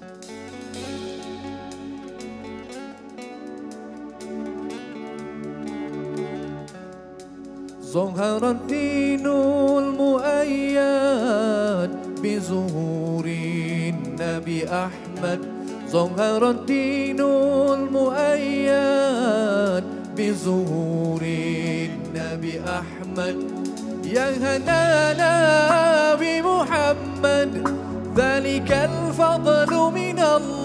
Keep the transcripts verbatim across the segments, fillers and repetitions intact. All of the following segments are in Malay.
ظهر الدين المؤيد بظهور النبي أحمد. ظهر الدين المؤيد بظهور النبي أحمد. يا هنانا بمحمد ذلك الفضل من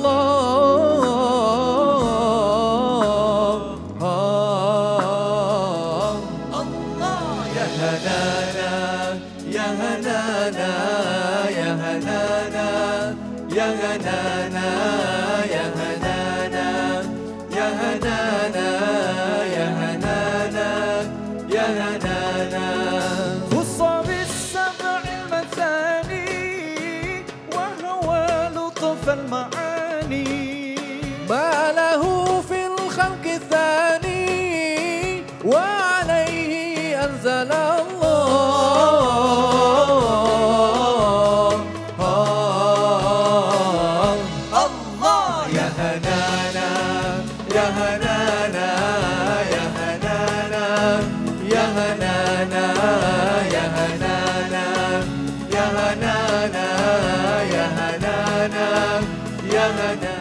الله. الله يا هنانا يا هنانا يا هنانا يا هنانا يا هنانا يا هنانا يا هنانا يا هنانا. خص بالسبع المثاني وهو لطف المعاني ما له في الخلق الثاني وعليه أنزل الله. الله يا هنانا يا هنانا يا هنانا يا هنانا يا هنانا يا هنانا يا هنانا يا هنانا.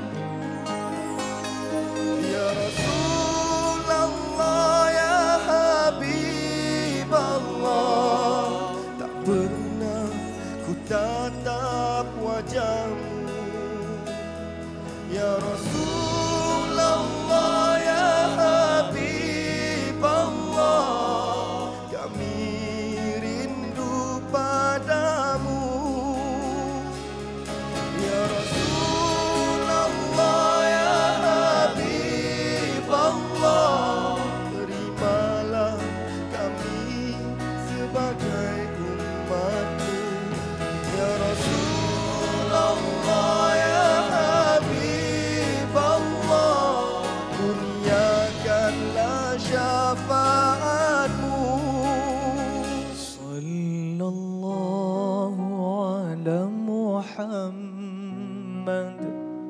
يا رسول الله يا Habib Allah, tak pernah ku tatap wajahmu. Ya Rasul Allah ya Habib Allah, kami rindu padamu. Ya Rasul Allah ya Habib Allah, terimalah kami sebagai umatmu. Ya Rasul Allah ya Habib Allah, kurniakanlah syafaatmu. Sallallahu ala Muhammad,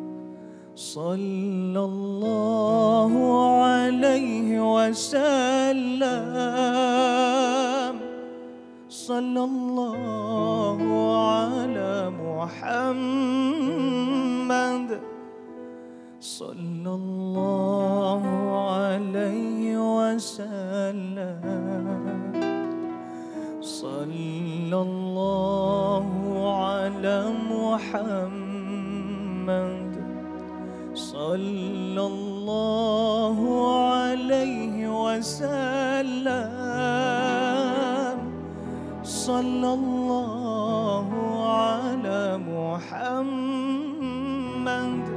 sallallahu alaihi wasallam, sallallahu ala Muhammad, sallallahu alaihi wasallam, sallallahu ala Muhammad, sallallahu alaihi wasallam, sallallahu ala Muhammad,